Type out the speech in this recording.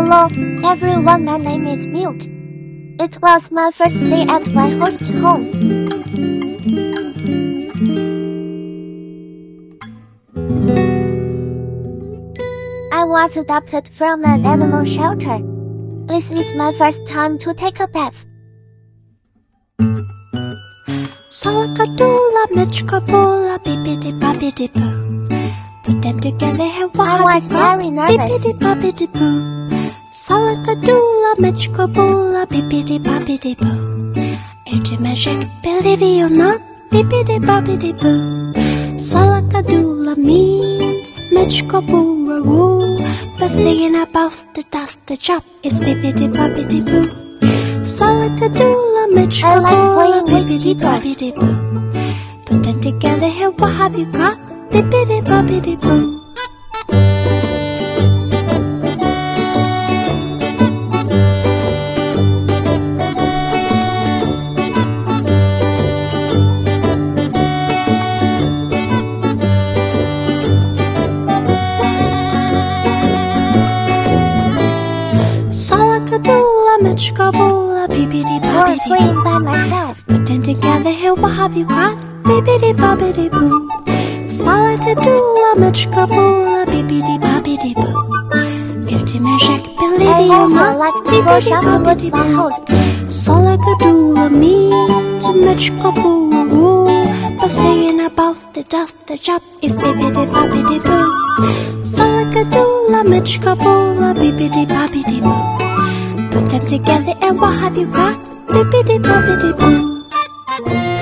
Hello, everyone, my name is Milk. It was my first day at my host's home. I was adopted from an animal shelter. This is my first time to take a bath. Salakadoola, Mitchkaboola, bibbidi-bobbidi-boo. Put them together and I was very nervous. Bibbidi-bobbidi-boo. Salakadoola, Mitchkaboola, bibbidi-bobbidi-boo. It's a magic, believe it or not, bibbidi-bobbidi-boo. Salakadoola means Mitchkaboola rule. The thing about the dust, the job is bibbidi-bobbidi-boo. Salakadoola, Mitchkaboola, bibbidi-bobbidi-boo. Put them together and what have you got? Bibbidi-bobbidi-boo. Salakadoola, Mitchkaboola, bibbidi-bobbidi-boo. Playing by myself. Put them together and what have you got? Bibbidi-bobbidi-boo. Salakadoola, Mitchkaboola, bibbidi-bobbidi-boo. Beauty magic, believe I it or also not, like to go shopping with my host. Salakadoola means Mitchkaboola rule. The thing about the dust, the job is bibbidi-bobbidi-boo. Salakadoola, Mitchkaboola, bibbidi-bobbidi-boo. Put them together and what have you got? Bibbidi-bobbidi-boo.